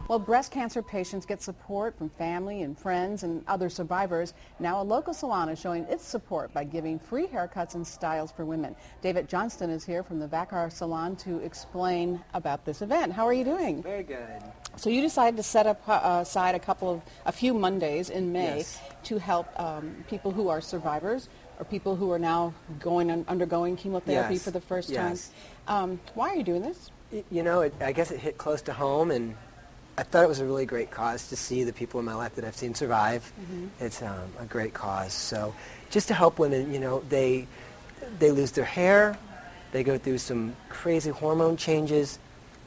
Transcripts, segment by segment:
Well, breast cancer patients get support from family and friends and other survivors. Now a local salon is showing its support by giving free haircuts and styles for women. David Johnston is here from the Vacar Salon to explain about this event. How are you doing? Very good. So you decided to set up aside a few Mondays in May Yes. to help people who are survivors or people who are now undergoing chemotherapy Yes. for the first Yes. time. Why are you doing this? You know, I guess it hit close to home, and I thought it was a really great cause to see the people in my life that I've seen survive. It's a great cause. So just to help women, you know, they lose their hair, they go through some crazy hormone changes,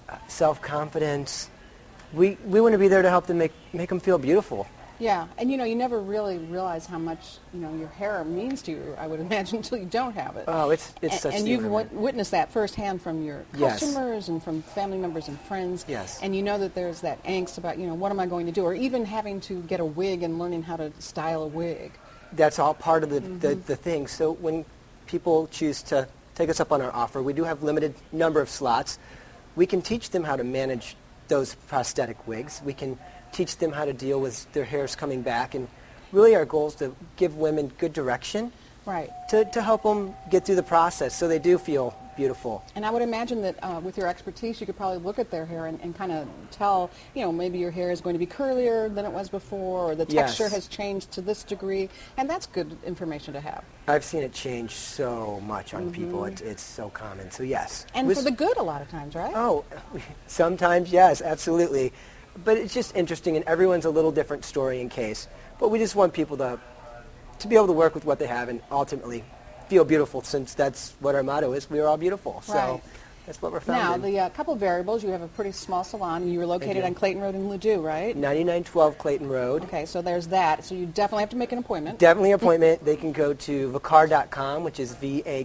self-confidence. We want to be there to help them make them feel beautiful. Yeah, and you know, you never really realize how much, you know, your hair means to you, I would imagine, until you don't have it. Oh, it's such And the you've ornament. witnessed that firsthand from your Yes. customers and from family members and friends. Yes. And you know that there's that angst about, you know, what am I going to do? Or even having to get a wig and learning how to style a wig. That's all part of the thing. So when people choose to take us up on our offer, we do have limited number of slots. We can teach them how to manage those prosthetic wigs. We can teach them how to deal with their hairs coming back. And really our goal is to give women good direction Right. to help them get through the process so they do feel beautiful. And I would imagine that with your expertise, you could probably look at their hair and kind of tell, you know, maybe your hair is going to be curlier than it was before, or the Yes. texture has changed to this degree, and that's good information to have. I've seen it change so much on people. It's so common. So yes. And for the good a lot of times, right? Oh, sometimes, yes, absolutely. But it's just interesting, and everyone's a little different story and case. But we just want people to be able to work with what they have and ultimately feel beautiful, since that's what our motto is. We are all beautiful. So Right. that's what we're Now, founded. the couple variables, you have a pretty small salon, and you were located do. on Clayton Road in Ladue, right? 9912 Clayton Road. Okay, so there's that. So you definitely have to make an appointment. Definitely appointment. They can go to vacar.com, which is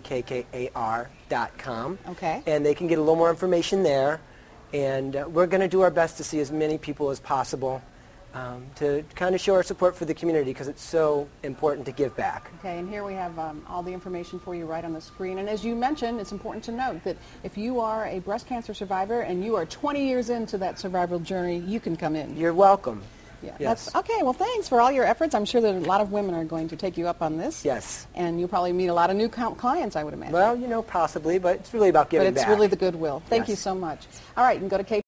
VAKKAR.com. Okay. And they can get a little more information there. And we're going to do our best to see as many people as possible to kind of show our support for the community, because it's so important to give back. Okay, and here we have all the information for you right on the screen. And as you mentioned, it's important to note that if you are a breast cancer survivor and you are 20 years into that survival journey, you can come in. You're welcome. Yeah, Yes. that's okay. Well, thanks for all your efforts. I'm sure that a lot of women are going to take you up on this. Yes. And you'll probably meet a lot of new clients, I would imagine. Well, you know, possibly, but it's really about but giving it's back. really the goodwill. Thank you Yes. so much. All right, you can go to